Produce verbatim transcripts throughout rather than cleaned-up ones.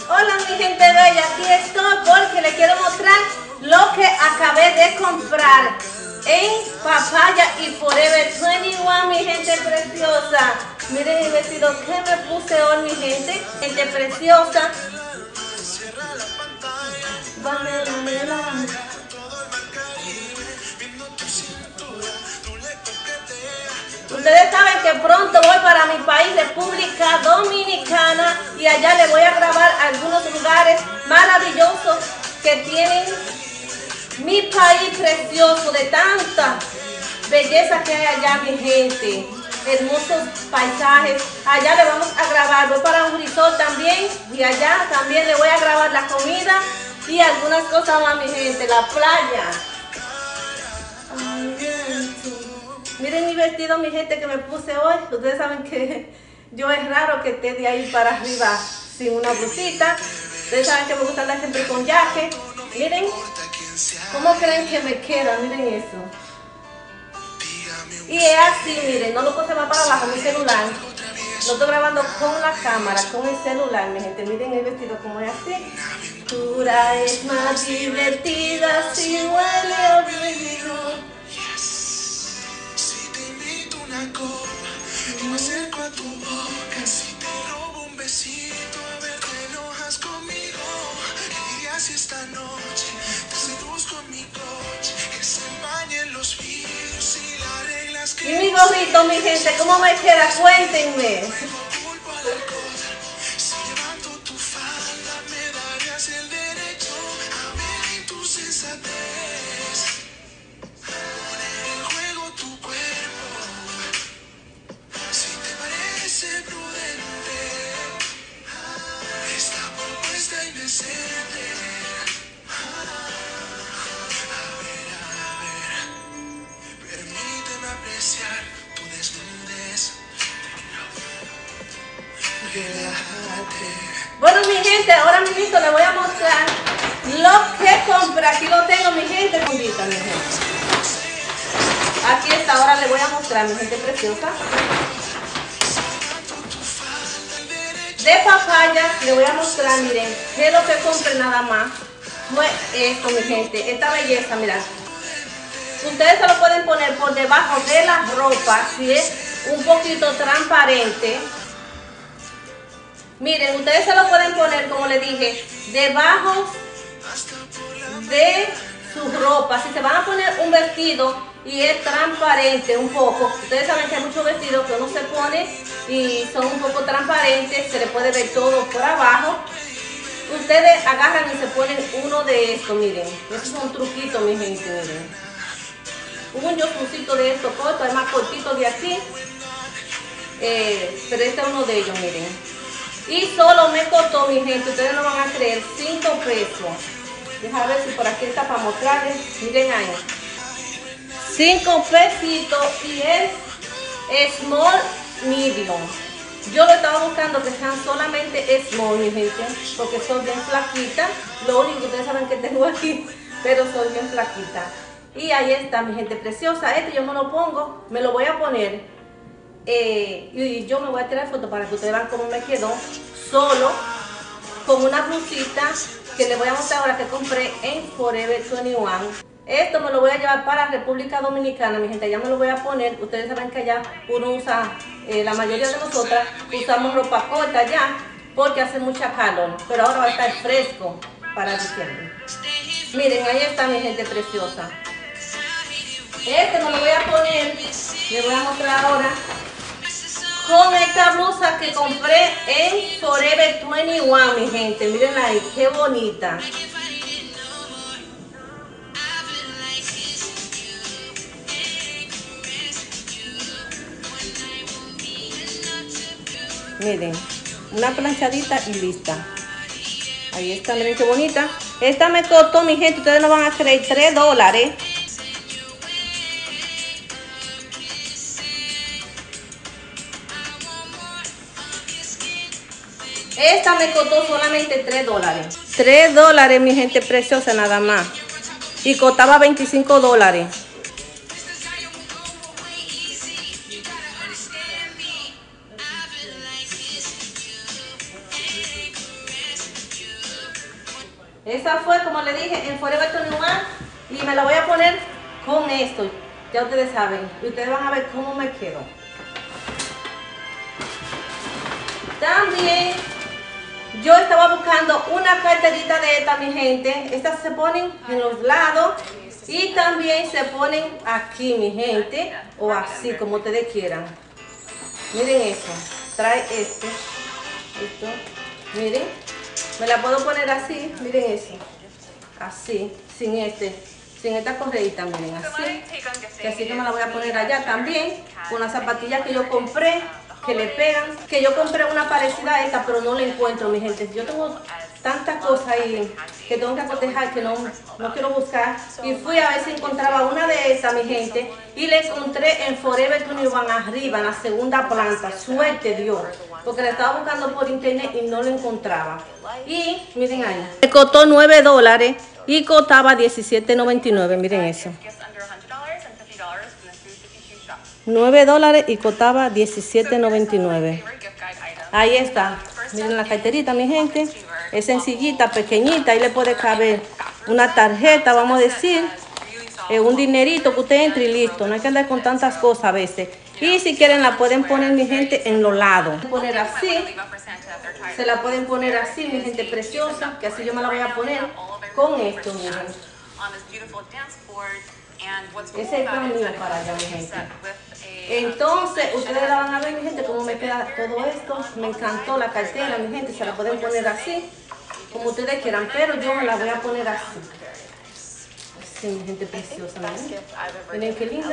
Hola mi gente bella, aquí estoy porque les quiero mostrar lo que acabé de comprar en Papaya y Forever veintiuno, mi gente preciosa. Miren el vestido que me puse hoy, mi gente, gente preciosa. Ustedes saben que pronto voy para mi país, República Dominicana, y allá les voy a grabar algunos lugares maravillosos que tienen mi país precioso, de tanta belleza que hay allá, mi gente. Hermosos paisajes. Allá le vamos a grabar. Voy para un resort también, y allá también le voy a grabar la comida y algunas cosas más, mi gente. La playa. Miren mi vestido, mi gente, que me puse hoy. Ustedes saben que yo es raro que esté de ahí para arriba sin una blusita. Ustedes saben que me gusta andar siempre con jaque. Miren cómo creen que me queda. Miren eso. Y es así, miren, no lo puse más para abajo, mi celular. Lo estoy grabando con la cámara, con el celular, mi gente. Miren el vestido como es así. Pura es más divertida si huele a olvido. Y me acerco a tu boca, si te robo un besito, a ver te enojas conmigo. ¿Qué dirías si esta noche te seduzco en mi coche? Que se empañen los vidrios y las reglas que... Y mi gorrito, mi gente, ¿cómo me queda? Cuéntenme. Si levanto tu falda, me darías el derecho a ver en tu sensatez. Poner en juego tu cuerpo. Si te parece prudente esta propuesta indecente, a ver, a ver, permíteme apreciar tu desnudez. Relájate. Bueno, mi gente, ahora mismo les voy a mostrar lo que compré. Aquí lo tengo, mi gente. Bonita, mi gente. Aquí está, ahora les voy a mostrar, mi gente preciosa. De Papaya, les voy a mostrar, miren, qué es lo que compré nada más. Fue esto, mi gente, esta belleza, mirad. Ustedes se lo pueden poner por debajo de la ropa, si es un poquito transparente. Miren, ustedes se lo pueden poner, como les dije, debajo de su ropa. Si se van a poner un vestido y es transparente un poco, ustedes saben que hay muchos vestidos que uno se pone y son un poco transparentes, se le puede ver todo por abajo. Ustedes agarran y se ponen uno de estos, miren. Eso es un truquito, mi gente, miren. Un yosucito de estos corto, es más cortito de aquí. Eh, pero este es uno de ellos, miren. Y solo me costó, mi gente, ustedes no van a creer, cinco pesos. Déjame ver si por aquí está para mostrarles. Miren ahí. cinco pesitos y es small medium. Yo lo estaba buscando que sean solamente small, mi gente, porque soy bien flaquita. Lo único que ustedes saben que tengo aquí, pero soy bien flaquita. Y ahí está, mi gente preciosa. Este yo me lo pongo, me lo voy a poner. Eh, y yo me voy a tirar foto para que ustedes vean cómo me quedó. Solo con una blusita que les voy a mostrar ahora que compré en Forever veintiuno. Esto me lo voy a llevar para República Dominicana, mi gente, allá me lo voy a poner. Ustedes saben que allá uno usa, eh, la mayoría de nosotras usamos ropa corta allá porque hace mucha calor, pero ahora va a estar fresco para diciembre. Miren, ahí está, mi gente preciosa. Este me lo voy a poner, les voy a mostrar ahora, con esta blusa que compré en Forever veintiuno, mi gente. Miren ahí, qué bonita. Miren, una planchadita y lista. Ahí está, miren qué bonita. Esta me costó, mi gente, ustedes no van a creer, tres dólares. Esta me costó solamente tres dólares. tres dólares, mi gente preciosa, nada más. Y costaba veinticinco dólares. Esa fue, como le dije, en Forever veintiuno y me la voy a poner con esto. Ya ustedes saben, y ustedes van a ver cómo me quedó. También yo estaba buscando una carterita de esta, mi gente. Estas se ponen en los lados y también se ponen aquí, mi gente, o así, como ustedes quieran. Miren eso, trae este, esto, miren, me la puedo poner así, miren eso, así, sin este, sin esta correita, miren, así, que así que me la voy a poner allá también, con las zapatillas que yo compré, que le pegan, que yo compré una parecida a esta, pero no la encuentro, mi gente. Yo tengo tantas cosas ahí que tengo que acotejar que no, no quiero buscar, y fui a ver si encontraba una de estas, mi gente, y la encontré en Forever veintiuno arriba, en la segunda planta. Suerte Dios, porque la estaba buscando por internet y no la encontraba. Y miren ahí, me costó nueve dólares y costaba diecisiete noventa y nueve, miren eso. nueve dólares y costaba diecisiete noventa y nueve. Ahí está. Miren la carterita, mi gente. Es sencillita, pequeñita. Ahí le puede caber una tarjeta, vamos a decir. Eh, un dinerito que usted entre y listo. No hay que andar con tantas cosas a veces. Y si quieren la pueden poner, mi gente, en los lados. Poner así. Se la pueden poner así, mi gente preciosa. Que así yo me la voy a poner con esto, miren. Ese es el plan mío para allá, mi gente. Entonces, ustedes la van a ver, mi gente, cómo me queda todo esto. Me encantó la cartera, mi gente. Se la pueden poner así, como ustedes quieran, pero yo me la voy a poner así. Así, mi gente preciosa, miren. Miren qué linda.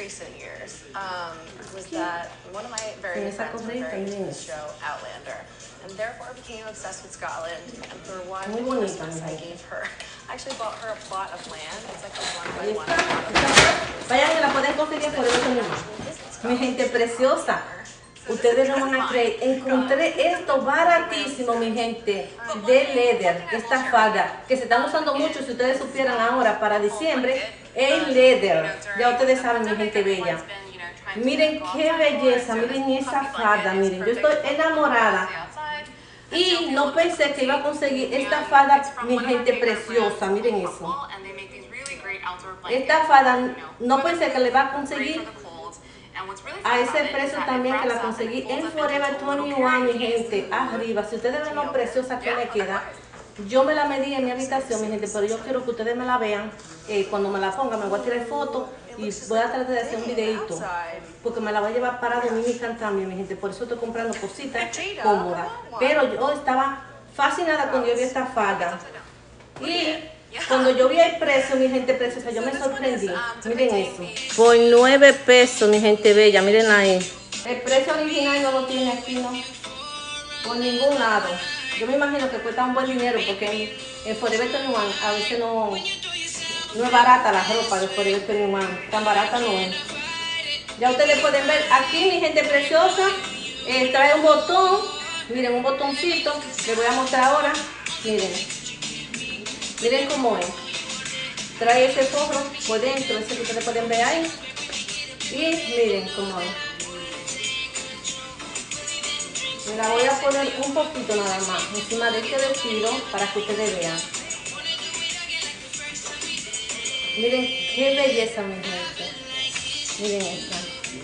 En esa correita, miren eso. And therefore became obsessed with Scotland. And for one Muy bonita, Christmas, I gave her, I actually bought her a plot of land. It's like a one by Ahí one. está. Vayan, que la pueden conseguir por eso mismo. Mi gente preciosa, ustedes no van a creer, encontré esto baratísimo, mi gente, de leather, esta falda, que se están usando mucho, si ustedes supieran ahora, para diciembre, el leather. Ya ustedes saben, mi gente bella. Miren qué belleza, miren esa falda, miren, yo estoy enamorada. Y no pensé que iba a conseguir esta falda, mi gente preciosa, miren eso. Esta falda, no pensé que le iba a conseguir a ese precio también, que la conseguí en Forever veintiuno, mi gente, arriba. Si ustedes ven lo preciosa que me queda, yo me la medí en mi habitación, mi gente, pero yo quiero que ustedes me la vean. Eh, cuando me la ponga me voy a tirar fotos y voy a tratar de hacer un videito, porque me la voy a llevar para Dominican también, mi gente. Por eso estoy comprando cositas cómodas. Pero yo estaba fascinada cuando yo vi esta falda. Y cuando yo vi el precio, mi gente preciosa, yo me sorprendí. Miren eso. Por nueve pesos, mi gente bella, miren ahí. El precio original no lo tiene aquí, no. Por ningún lado. Yo me imagino que cuesta un buen dinero, porque en, en Forever veintiuno a veces no, no es barata la ropa de Forever veintiuno. Tan barata no es. Ya ustedes pueden ver aquí, mi gente preciosa, eh, trae un botón. Miren, un botoncito. Les voy a mostrar ahora. Miren. Miren cómo es. Trae ese forro por dentro, ese que ustedes pueden ver ahí. Y miren cómo es. Me la voy a poner un poquito nada más encima de este vestido para que ustedes vean. Miren qué belleza, mi gente. Miren esta.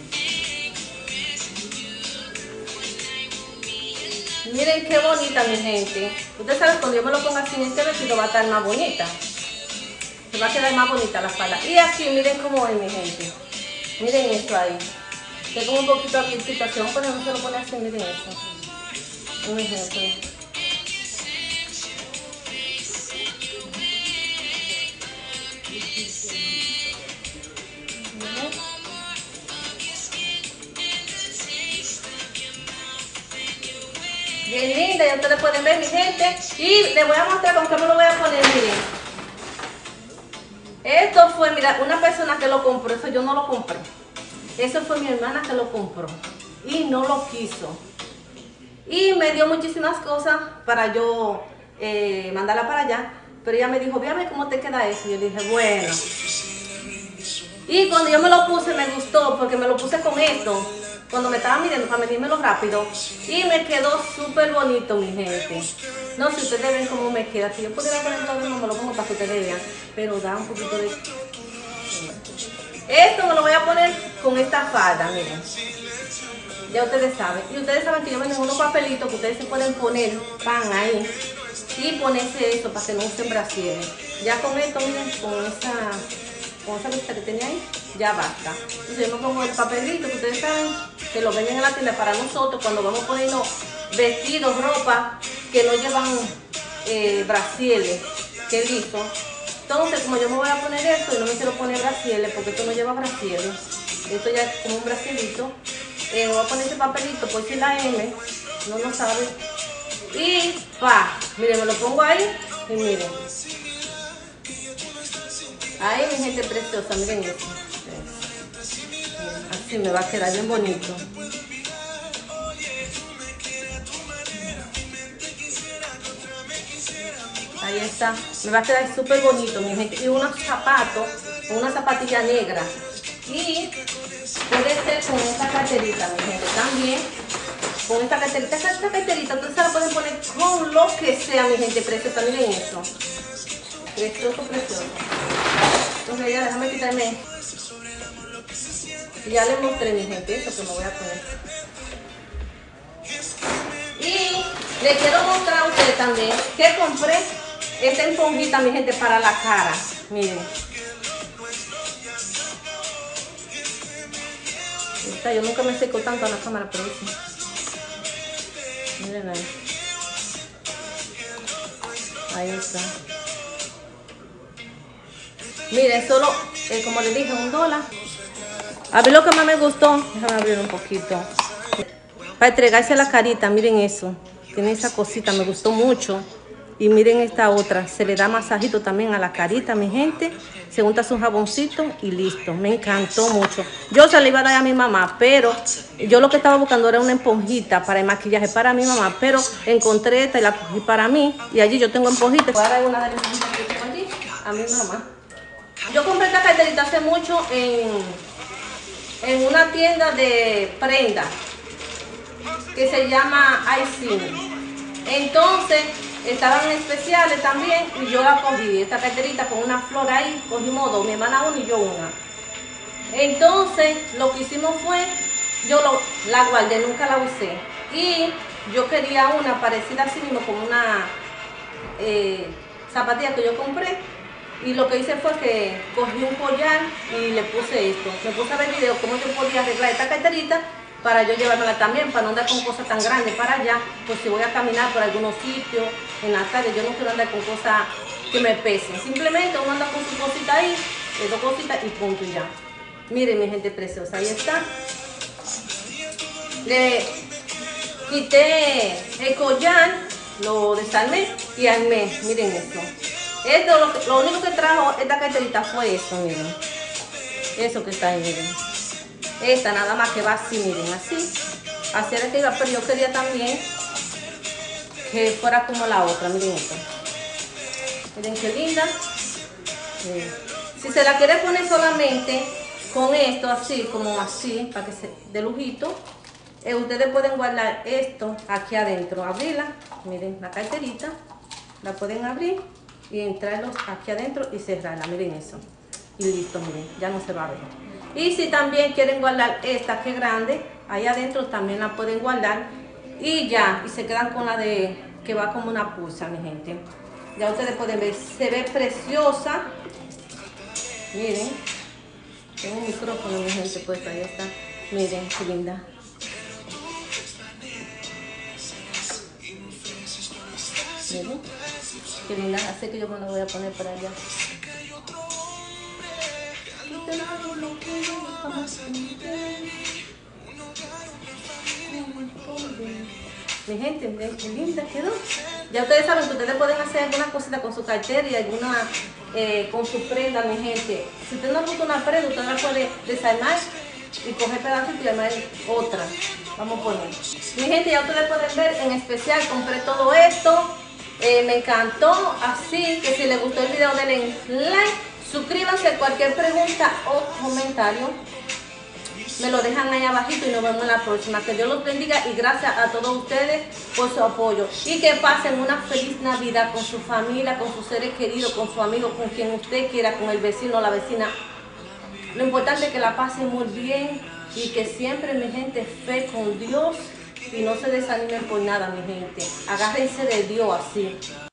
Miren qué bonita, mi gente. Ustedes saben, cuando yo me lo ponga así en este vestido va a estar más bonita. Se va a quedar más bonita la falda. Y aquí, miren cómo es, mi gente. Miren esto ahí. Tengo un poquito aquí, situación, pero no se lo pone así, miren eso. Un ejemplo. Bien linda, ya ustedes pueden ver, mi gente. Y les voy a mostrar con qué me lo voy a poner, miren. Esto fue, mira, una persona que lo compró, eso yo no lo compré. Eso fue mi hermana que lo compró y no lo quiso. Y me dio muchísimas cosas para yo eh, mandarla para allá. Pero ella me dijo, véame cómo te queda eso. Y yo dije, bueno. Y cuando yo me lo puse me gustó, porque me lo puse con esto. Cuando me estaba midiendo para medírmelo rápido. Y me quedó súper bonito, mi gente. No, si ustedes ven cómo me queda, si yo pudiera poner todo no me lo pongo para que ustedes vean, pero da un poquito de... Esto me lo voy a poner con esta falda, miren. Ya ustedes saben. Y ustedes saben que yo venden unos papelitos que ustedes se pueden poner pan ahí y ponerse eso para que no usen brasieres. Ya con esto, miren, con esa, con esa cosita que tenía ahí, ya basta. Entonces yo me pongo el papelito que ustedes saben que lo venden en la tienda para nosotros cuando vamos poniendo vestidos, ropa que no llevan eh, brasieres, que listo. Entonces, como yo me voy a poner esto y no me quiero poner brasieres porque esto no lleva brasieres, esto ya es como un brasierito. Eh, voy a poner ese papelito por si la M no lo sabe y pa, miren, me lo pongo ahí y miren ahí, mi gente preciosa, miren esto, así me va a quedar bien bonito. Ahí está, me va a quedar súper bonito, mi gente, y unos zapatos, una zapatilla negra y puede ser con esta carterita, mi gente, también. Con esta carterita, esta carterita, ustedes se la pueden poner con lo que sea, mi gente preciosa. Miren eso. Precioso, precioso. Entonces ya déjame quitarme. Ya les mostré, mi gente, eso que me voy a poner. Y les quiero mostrar a ustedes también que compré esta esponjita, mi gente, para la cara. Miren. Esta, yo nunca me seco tanto a la cámara, pero sí. Miren ahí. Ahí está. Miren, solo, eh, como les dije, un dólar. A ver lo que más me gustó. Déjame abrir un poquito. Para entregarse a la carita, miren eso. Tiene esa cosita, me gustó mucho. Y miren esta otra, se le da masajito también a la carita, mi gente. Se unta su jaboncito y listo. Me encantó mucho. Yo se la iba a dar a mi mamá, pero yo lo que estaba buscando era una esponjita para el maquillaje para mi mamá. Pero encontré esta y la cogí para mí. Y allí yo tengo esponjita. Voy a dar una de las esponjitas que tengo allí a mi mamá. Yo compré esta carterita hace mucho en, en una tienda de prenda que se llama iCine. Entonces estaban especiales también y yo la cogí, esta carterita con una flor ahí, cogimos dos, mi hermana una y yo una. Entonces lo que hicimos fue, yo lo, la guardé, nunca la usé. Y yo quería una parecida así mismo, como una eh, zapatilla que yo compré. Y lo que hice fue que cogí un collar y le puse esto. Me puse a ver videos cómo yo podía arreglar esta carterita para yo llevármela también, para no andar con cosas tan grandes para allá, pues si voy a caminar por algunos sitios en la tarde, yo no quiero andar con cosas que me pesen. Simplemente uno anda con su cosita ahí, eh, dos cositas y punto y ya. Miren, mi gente preciosa, ahí está. Le quité el collar, lo desarmé y armé, miren esto. Esto, lo, lo único que trajo esta carterita fue eso, miren. Eso que está ahí, miren. Esta nada más que va así, miren, así. Así era que iba, pero yo quería también que fuera como la otra, miren esto. Miren qué linda. Miren. Si se la quiere poner solamente con esto, así, como así, para que se dé lujito, eh, ustedes pueden guardar esto aquí adentro, abrirla, miren, la carterita, la pueden abrir y entrarlos aquí adentro y cerrarla, miren eso. Y listo, miren, ya no se va a ver. Y si también quieren guardar esta que es grande, ahí adentro también la pueden guardar. Y ya, y se quedan con la de que va como una pulsa, mi gente. Ya ustedes pueden ver, se ve preciosa. Miren, tengo un micrófono, mi gente, pues ahí está. Miren, qué linda. Miren, qué linda, así que yo me la voy a poner para allá. Mi gente, miren qué linda quedó. Ya ustedes saben que ustedes pueden hacer alguna cosita con su cartera y alguna eh, con su prenda, mi gente. Si usted no le gusta una prenda, usted la puede desarmar y coger pedacitos y armar otra. Vamos a poner. Mi gente, ya ustedes pueden ver, en especial compré todo esto. Eh, me encantó, así que si les gustó el video denle like, suscríbanse, cualquier pregunta o comentario me lo dejan ahí abajito y nos vemos en la próxima. Que Dios los bendiga y gracias a todos ustedes por su apoyo. Y que pasen una feliz Navidad con su familia, con sus seres queridos, con su amigo, con quien usted quiera, con el vecino o la vecina. Lo importante es que la pasen muy bien y que siempre, mi gente, fe con Dios y no se desanimen por nada, mi gente. Agárrense de Dios así.